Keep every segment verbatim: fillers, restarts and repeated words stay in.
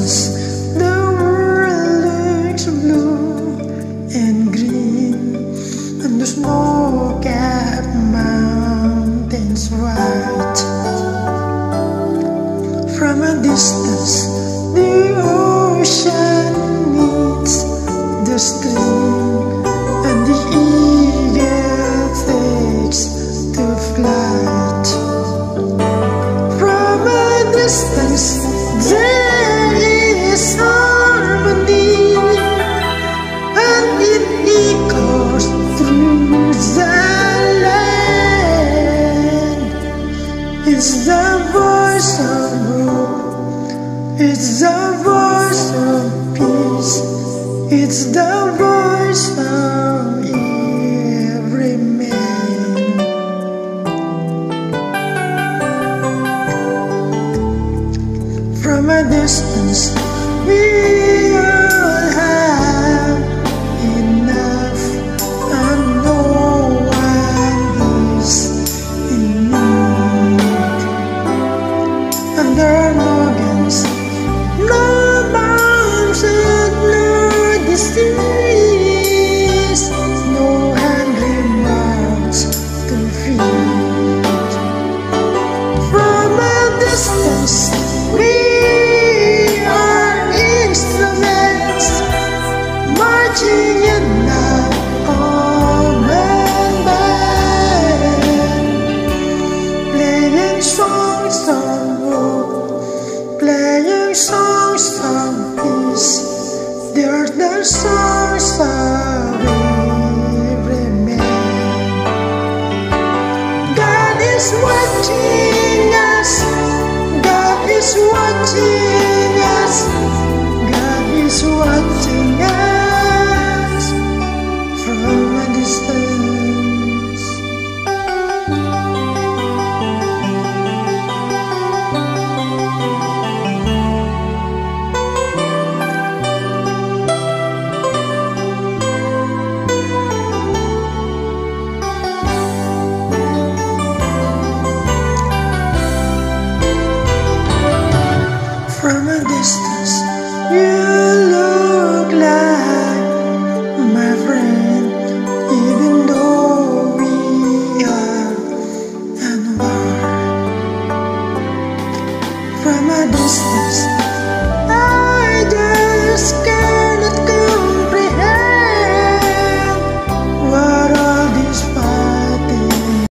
distance, the world looks blue and green, and the snow-capped mountains white. From a distance, the ocean meets the stream, and the eagle takes to flight. From a distance, there is harmony, and it echoes through the land. It's the voice of hope, it's the voice of peace, it's the voice of every man. From a distance, we all have enough, and no one is in need. And there are no guns, no bombs, and no disease, no hungry mouths to feed. From a distance, we are instruments marching in the common band, playing songs of hope, playing songs of peace. They're the songs of every man. God is watching us, God is watching us, God is watching us from a distance. From a distance, you look like my friend, even though we are at war. From a distance, I just cannot comprehend what all this fighting.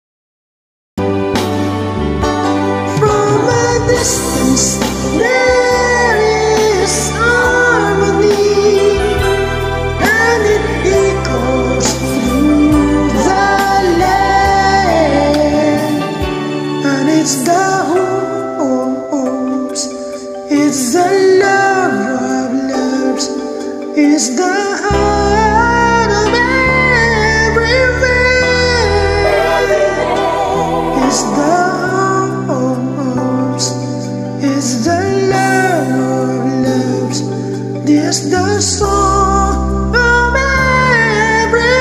From a distance, there is harmony, and it echoes through the land. And it's the hopes, it's the love of loves, it's the heart of every man. It's the hopes, it's the love of loves, this the song of every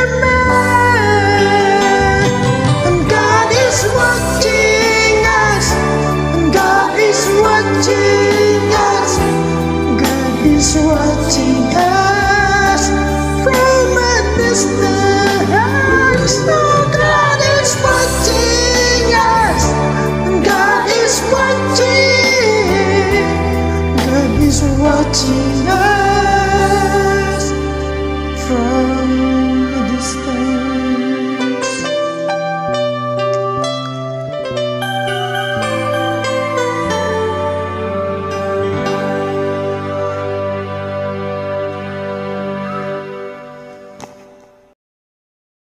man. And God is watching us, and God is watching us, God is watching us.